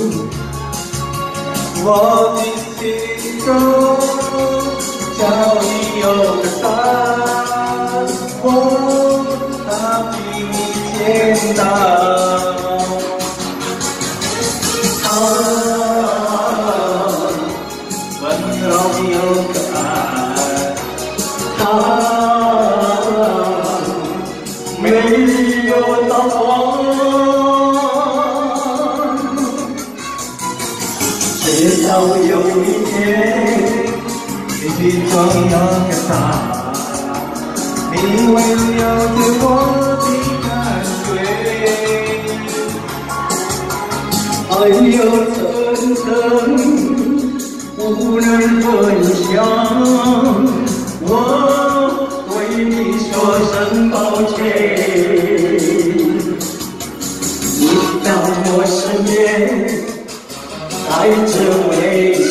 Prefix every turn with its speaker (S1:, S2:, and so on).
S1: 我的心中早已有个答案，我它比你简单。温柔又可爱，没有刀光。直到有一天，你终要看到，你为了解我的感觉，爱有层层，不能分享。我为你说声抱歉，你到我身边。带着微笑。